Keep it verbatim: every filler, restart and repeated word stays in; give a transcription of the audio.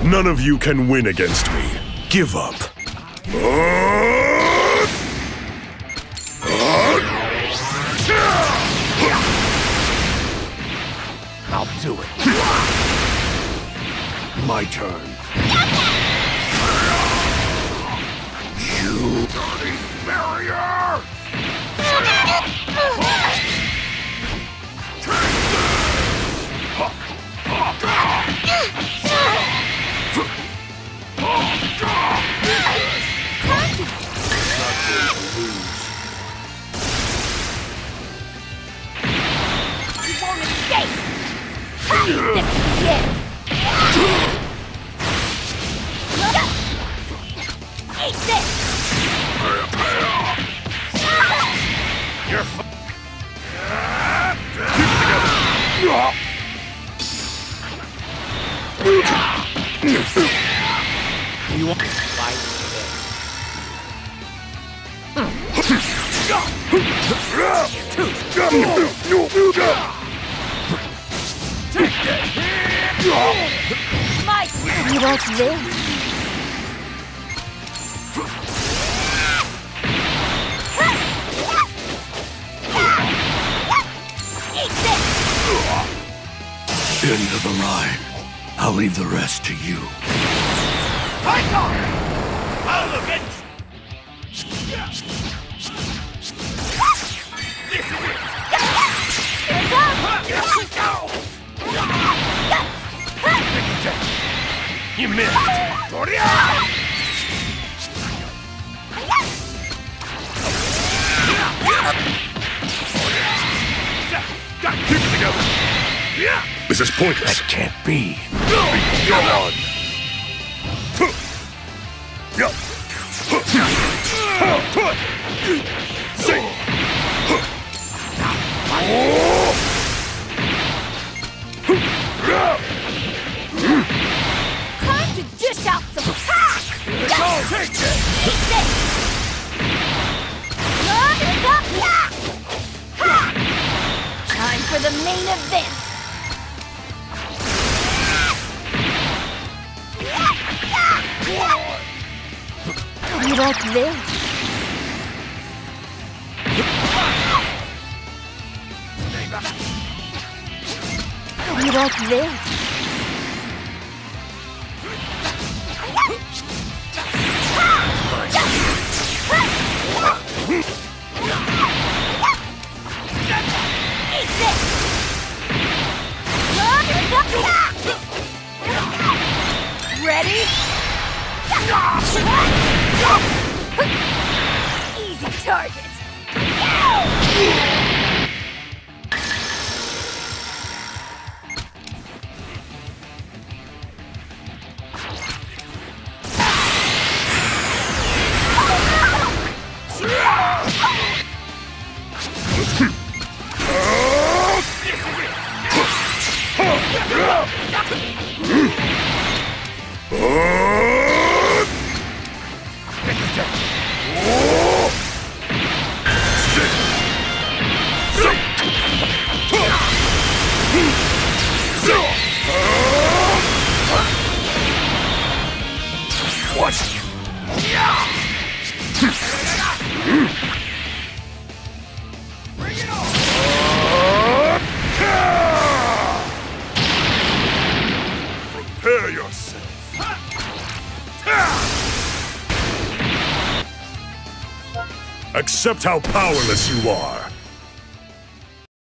None of you can win against me. Give up. I'll do it. My turn. You dirty barrier! You're f- You want to fight My you won't live. End of the line. I'll leave the rest to you. Fight on! I'll look at this is it! You missed! Keep it together! This is pointless. That can't be. Go on. Sing. Time to dish out some hack! Take it! Time for the main event! You like this? You like this? Ready? Easy target. What? Bring it on! Prepare yourself. Accept how powerless you are.